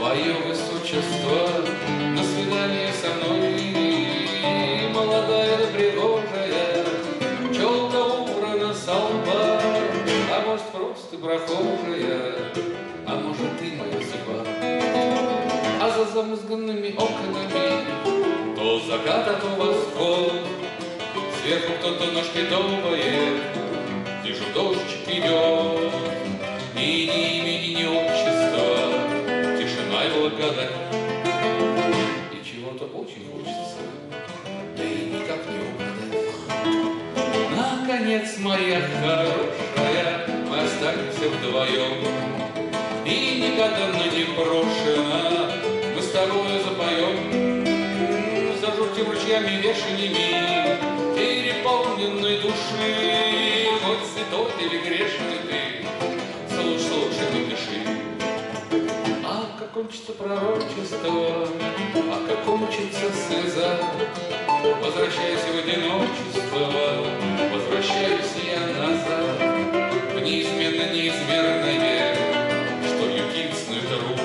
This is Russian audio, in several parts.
Твое высочество, на свидание со мной, молодая да пригожая, челка убрана со лба, а может просто прохожая, а может ты моя судьба. А за замызганными окнами то закат, а то восход, сверху кто-то ножки топает, вижу, дождь идет, и ни имени, ни отчества, тишина и благодать. И чего-то очень хочется, да и никак не угадать. Наконец, моя хорошая, мы останемся вдвоем, и никогда не брошена, мы с тобою запоем, зажуртим ручьями вешенными переполненной души, хоть святой или грешный ты, слушай, не дыши. А как кончится пророчество, а как кончится слеза, возвращаюсь в одиночество, возвращаюсь я назад, в неизменно-неизмерное, что единственную труд,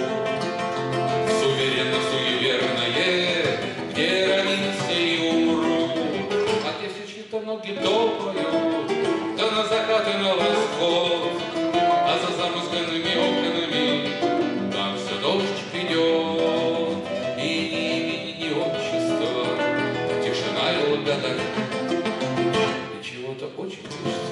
суверенно-суеверное, где родился и умру. А если чьи-то ноги топают, да на закат и на восход, а за замызганными окнами там все дождь идет, и ни имени, ни отчества, тишина и благодать. И чего-то очень хочется.